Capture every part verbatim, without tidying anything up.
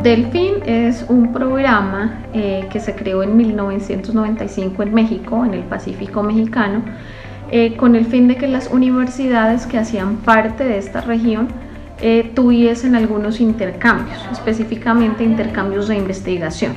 Delfín es un programa eh, que se creó en mil novecientos noventa y cinco en México, en el Pacífico mexicano, eh, con el fin de que las universidades que hacían parte de esta región eh, tuviesen algunos intercambios, específicamente intercambios de investigación.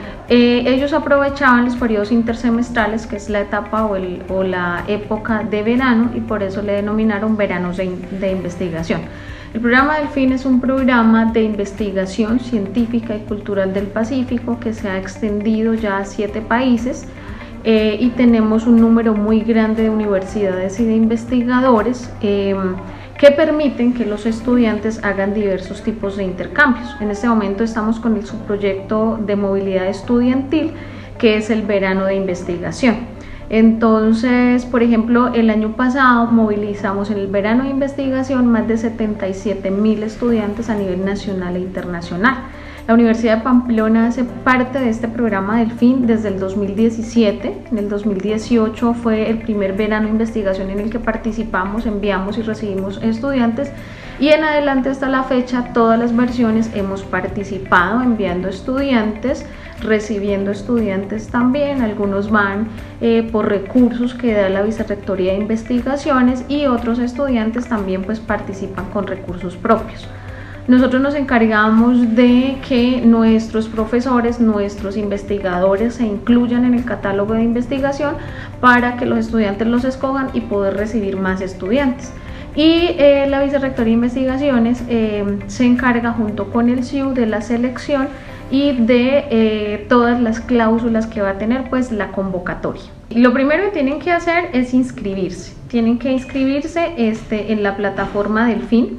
Eh, ellos aprovechaban los periodos intersemestrales, que es la etapa o, el, o la época de verano, y por eso le denominaron veranos de, de investigación. El programa Delfín es un programa de investigación científica y cultural del Pacífico que se ha extendido ya a siete países eh, y tenemos un número muy grande de universidades y de investigadores eh, que permiten que los estudiantes hagan diversos tipos de intercambios. En este momento estamos con el subproyecto de movilidad estudiantil, que es el verano de investigación. Entonces, por ejemplo, el año pasado movilizamos en el verano de investigación más de setenta y siete mil estudiantes a nivel nacional e internacional. La Universidad de Pamplona hace parte de este programa Delfín desde el dos mil diecisiete. En el dos mil dieciocho fue el primer verano de investigación en el que participamos, enviamos y recibimos estudiantes, y en adelante hasta la fecha todas las versiones hemos participado enviando estudiantes, recibiendo estudiantes también. Algunos van eh, por recursos que da la Vicerrectoría de Investigaciones y otros estudiantes también pues participan con recursos propios. Nosotros nos encargamos de que nuestros profesores, nuestros investigadores se incluyan en el catálogo de investigación para que los estudiantes los escojan y poder recibir más estudiantes. Y eh, la Vicerrectoría de Investigaciones eh, se encarga junto con el C I U de la selección y de eh, todas las cláusulas que va a tener pues la convocatoria. Lo primero que tienen que hacer es inscribirse. Tienen que inscribirse este, en la plataforma Delfín.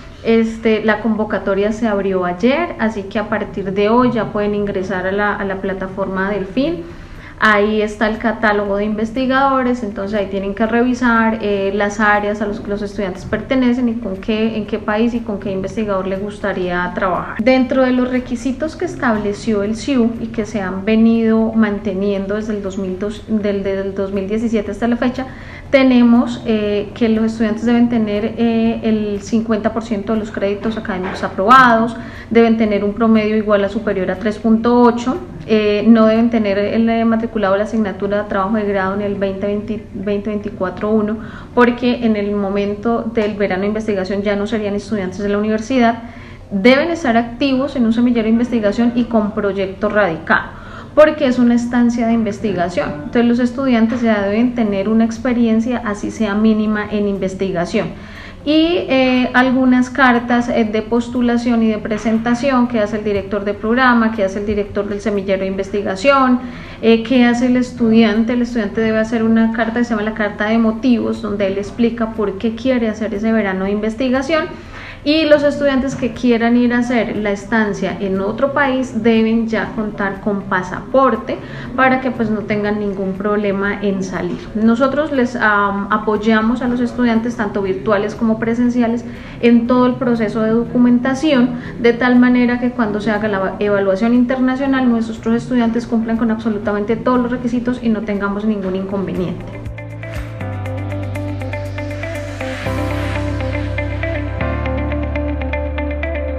Este, la convocatoria se abrió ayer, así que a partir de hoy ya pueden ingresar a la, a la plataforma Delfín. Ahí está el catálogo de investigadores, entonces ahí tienen que revisar eh, las áreas a las que los estudiantes pertenecen y con qué, en qué país y con qué investigador les gustaría trabajar. Dentro de los requisitos que estableció el C I U y que se han venido manteniendo desde el, dos mil dos, del, del dos mil diecisiete hasta la fecha, tenemos eh, que los estudiantes deben tener eh, el cincuenta por ciento de los créditos académicos aprobados, deben tener un promedio igual a superior a tres punto ocho, eh, no deben tener el matriculado la asignatura de trabajo de grado en el veinte veinticuatro uno, porque en el momento del verano de investigación ya no serían estudiantes de la universidad. Deben estar activos en un semillero de investigación y con proyecto radicado, porque es una estancia de investigación. Entonces los estudiantes ya deben tener una experiencia, así sea mínima, en investigación. Y eh, algunas cartas eh, de postulación y de presentación que hace el director de programa, que hace el director del semillero de investigación, eh, que hace el estudiante. El estudiante debe hacer una carta que se llama la carta de motivos, donde él explica por qué quiere hacer ese verano de investigación. Y los estudiantes que quieran ir a hacer la estancia en otro país deben ya contar con pasaporte para que pues no tengan ningún problema en salir. Nosotros les um, apoyamos a los estudiantes, tanto virtuales como presenciales, en todo el proceso de documentación, de tal manera que cuando se haga la evaluación internacional nuestros estudiantes cumplan con absolutamente todos los requisitos y no tengamos ningún inconveniente.